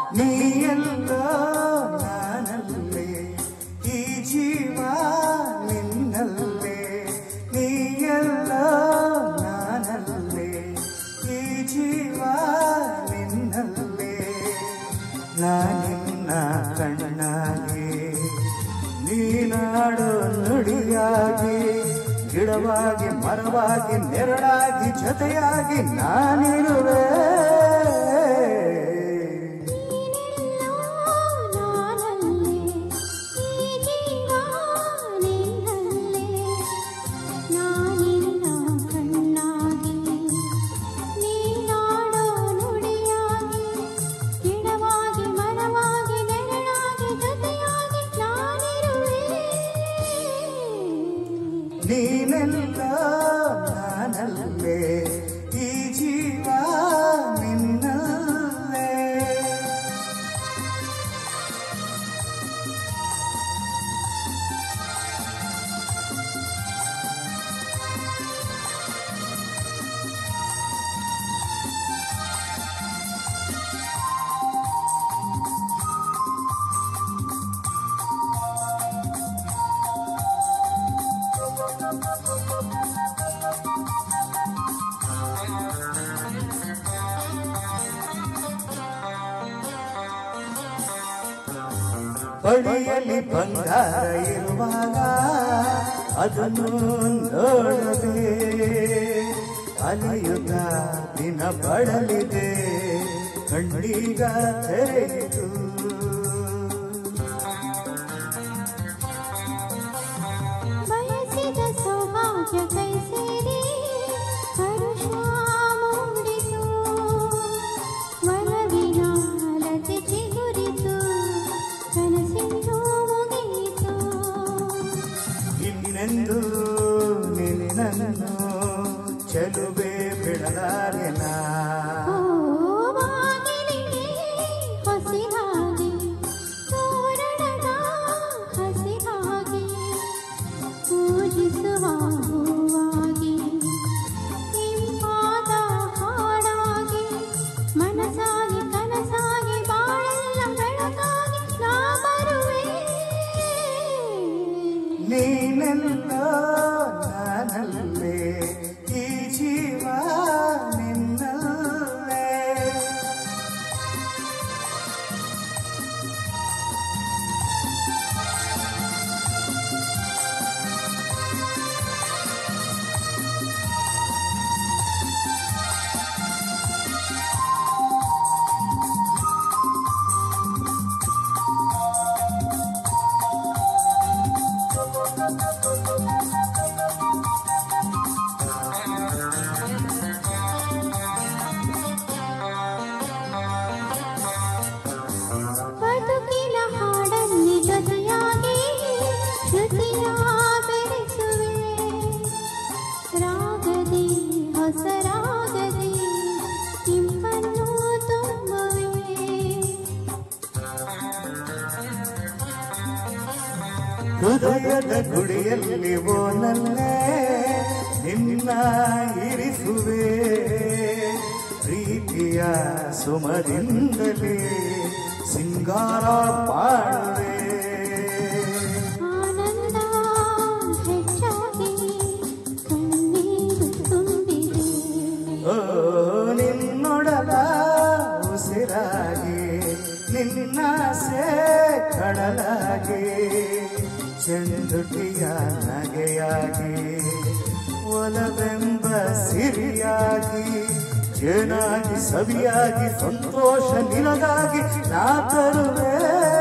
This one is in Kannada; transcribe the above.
ನೀಯಲ್ಲ ನಾನಲ್ಲೇ ಈ ಜೀವ ನಿನ್ನಲ್ಲೇ ನೀಯಲ್ಲ ನಾನಲ್ಲೇ ಈ ಜೀವ ನಿನ್ನಲ್ಲೇ ನಾನಿನ್ನ ಕಣ್ಣಾಗಿ ನೀನಾಡೋ ನುಡಿಯಾಗಿ ಗಿಡವಾಗಿ ಮರವಾಗಿ ನೆರಳಾಗಿ ಜೊತೆಯಾಗಿ ನಾನಿರುವೆ ನೀನೆಲ್ಲ ನಾನಲ್ಲೇ ಈ ಜೀವ ನಿನ್ನಲ್ಲೇ ಬಳಿಯಲ್ಲಿ ಬಂಗಾರ ಇರುವಾಗ ಅದನ್ನು ನೋಡದೆ ಅಲಿಯುತ್ತ ದಿನ ಬಡಲಿದೆ ಕಣ್ಣೀಗ ತೆರೆಯಿತು ಬಯಸಿದ ಸೌಭಾಗ್ಯ ಕೈ ಸೇರಿ ಹರುಷ ಮೂಡಿತು ಒಲವಿನ ಲತೆ ಚಿಗುರಿತು ಕನಸಿಂದು ಮುಗಿಯಿತು ಇನ್ನೆಂದು ನಿನ್ನನ್ನು ಚೆಲುವೆ ಬಿಡಲಾರೆನ ಹಸಿರಾಗಿ ತೋರಣದ ಹಸಿರಾಗಿ ಪೂಜಿಸುವ ಹೂವಾಗಿ ಇಂಪಾದ ಹಾಡಾಗಿ ಮನಸಾಗಿ ಕನಸಾಗಿ ಬಾಳೆಲ್ಲ ಬೆಳಕಾಗಿ ನಾ ಬರುವೆ ನೀನೆಲ್ಲ ನಾನಲ್ಲೇ ಈ ಜೀವ ನಿನ್ನಲ್ಲೇ ಬದುಕಿನ ಹಾಡಲ್ಲಿ ಜೊತೆಯಾಗಿ ಶ್ರುತಿಯ ಬೆರೆಸುವೆ ರಾಗದಿ ಹೊಸ ರಾಗದಿ ಇಂಪನ್ನು ತುಂಬುವೆ ಹೃದಯದ ಗುಡಿಯಲ್ಲಿ ಓನಲ್ಲೇ ನಿನ್ನ ಇರಿಸುವೆ ಪ್ರೀತಿಯ ಸುಮದಿಂದಲೇ ಸಿಂಗಾರ ಮಾಡುವೆ ಆನಂದ ಹೆಚ್ಚಾಗಿ ಕಣ್ಣೀರು ತುಂಬಿದೆ ಓ ನಿನ್ನೊಡಲ ಉಸಿರಾಗಿ ನಿನ್ನಾಸೆ ಕಡಲಾಗಿ ಚೆಂದುಟಿಯ ನಗೆಯಾಗಿ ಒಲವೆಂಬ ಸಿರಿಯಾಗಿ ಜೇನಾಗಿ ಸವಿಯಾಗಿ ಸಂತೋಷ ನಿನಗಾಗಿ ನಾ ತರುವೆ